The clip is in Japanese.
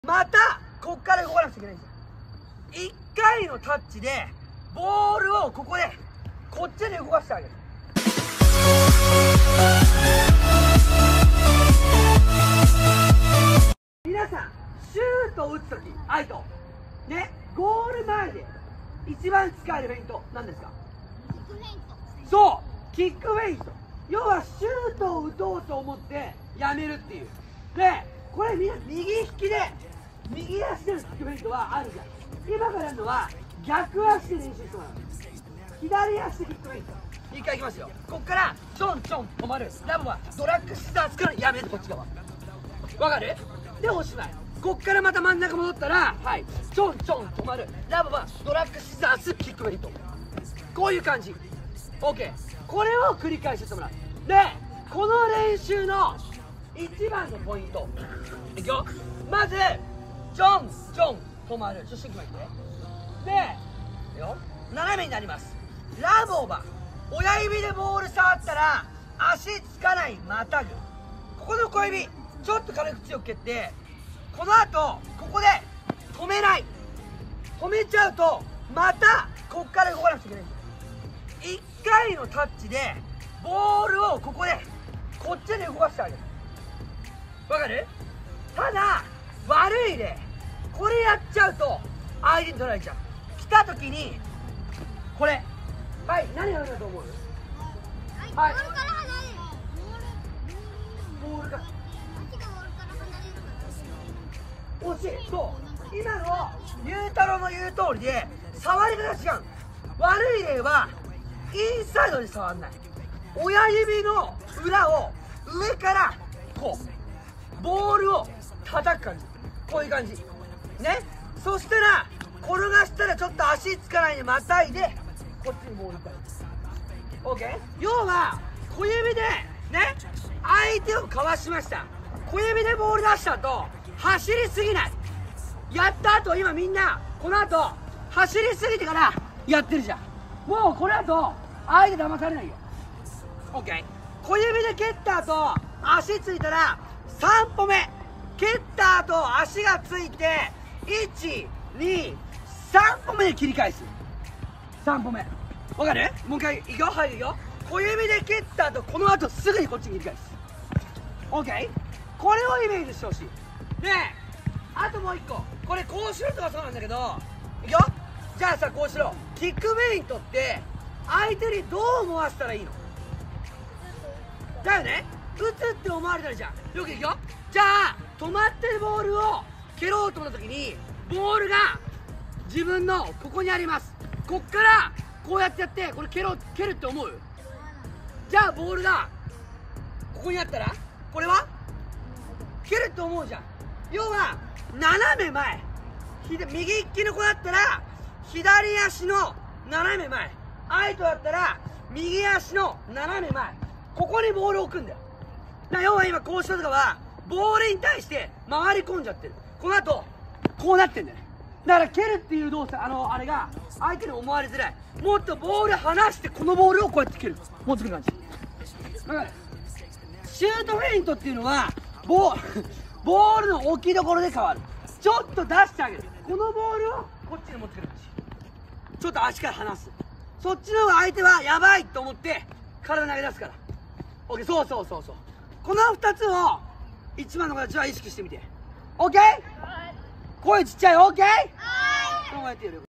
またこっから動かなくちゃいけないんですよ。1回のタッチでボールをここでこっちに動かしてあげる。皆さんシュートを打つときアイトね、ゴール前で一番使えるフェイントなんですか？そう、キックフェイント。要はシュートを打とうと思ってやめるっていう。でこれみんな右利きで右足でのキックフェイントはあるじゃん。今からやるのは逆足で練習してもらう。左足でキックフェイント。一回いきますよ。こっからちょんちょん止まる。ラブはドラッグシザーズからやめる。こっち側わかる？でおしまい。こっからまた真ん中戻ったら、はい、ちょんちょん止まる。ラブはドラッグシザーズキックフェイント。こういう感じ。 OK。 これを繰り返してもらう。でこの練習の一番のポイントいくよ。まずちょんちょん止まる。ちょっとシンクマいってでよ、斜めになります。ラブオーバー。親指でボール触ったら足つかない、またぐ。ここの小指ちょっと軽く強く蹴って、この後ここで止めない。止めちゃうとまたこっから動かなくちゃいけないんですよ。1回のタッチでボールをここでこっちに動かしてあげる。わかる？ただ悪い例、これやっちゃうと相手に取られちゃう。来た時にこれ、はい、何があると思う？はい、ボールから離れる。ボールから惜しい。そう今のゆうたろうの言う通りで触り方が違う。悪い例はインサイドで触んない。親指の裏を上からこうボールを叩く感じ。こういう感じね。そしたら転がしたらちょっと足つかないでまたいでこっちにボールいったり。 OK。 要は小指でね相手をかわしました。小指でボール出した後走りすぎない。やった後今みんなこの後走りすぎてからやってるじゃん。もうこれだと相手騙されないよ。 OK。 小指で蹴った後足ついたら3歩目蹴った後足がついて123歩目で切り返す。3歩目わかる？もう一回いくよ。はい、いくよ。小指で蹴った後この後すぐにこっちに切り返す。 OK。 これをイメージしてほしい。であともう一個、これこうしろとかそうなんだけど、いくよ。じゃあさ、こうしろ。キックフェイントって相手にどう思わせたらいいの？だよね。打つって思われたらじゃん。よくいくよ。じゃあ止まってるボールを蹴ろうと思った時にボールが自分のここにあります。こっからこうやってやってこれ蹴るって思う？じゃあボールがここにあったらこれは蹴るって思うじゃん。要は斜め前、右利きの子だったら左足の斜め前、アイトだったら右足の斜め前、ここにボールを置くんだよ。だから要は今こうしたとかはボールに対して回り込んじゃってる。この後こうなってんだよね。だから蹴るっていう動作、あれが相手に思われづらい。もっとボール離してこのボールをこうやって蹴る。もう作る感じ。だからシュートフェイントっていうのはボールの置きどころで変わる。ちょっと出してあげる。このボールをこっちに持ってくる感じ。ちょっと足から離す。そっちの方が相手はやばいと思って体投げ出すから。 OK。 そうそうそうそう。この2つを一番の形は意識してみて。 OK。 声ちっちゃい。 OK。 こうやってやる。